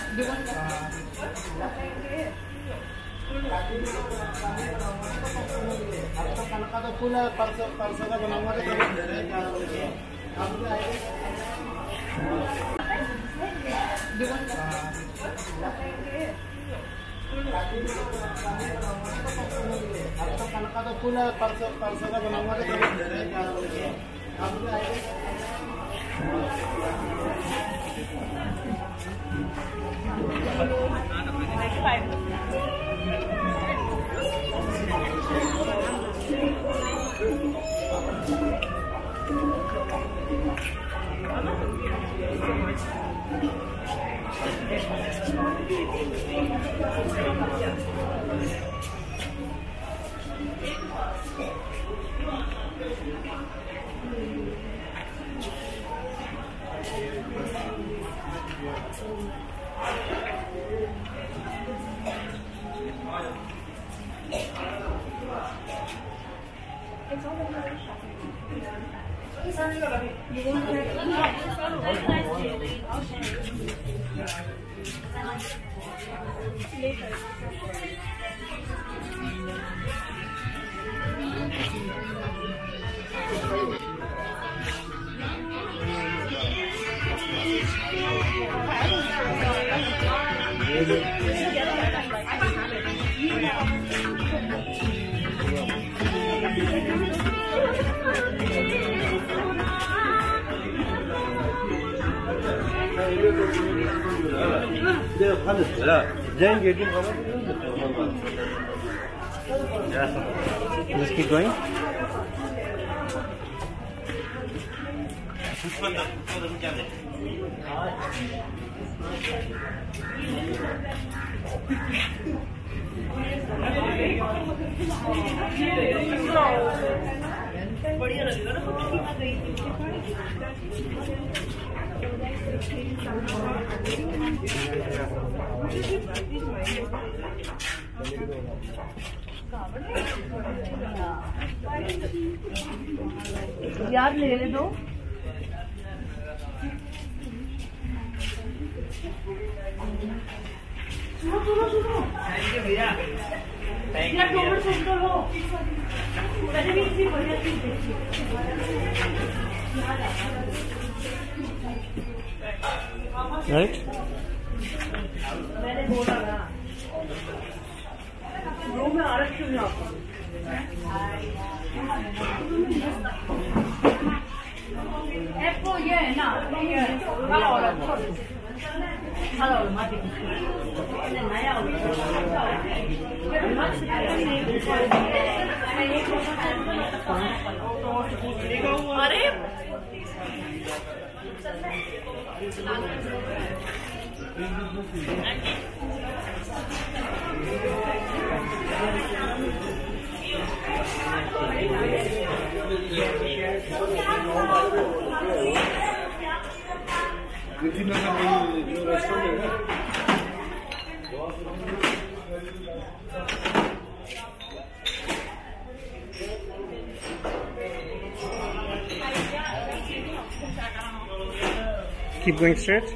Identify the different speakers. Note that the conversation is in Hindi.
Speaker 1: तो फुल है परसों का बनाऊंगा तो तो फुल है परसों का बनाऊंगा तो Let's keep going.
Speaker 2: यार ले दो। सुनो थैंक यू भैया। थैंक यू
Speaker 1: राइट
Speaker 2: मैंने बोला ना रूम में आरक्षण आपका एप्पो ये है ना ये हेलो मत नया अरे
Speaker 1: Keep going straight.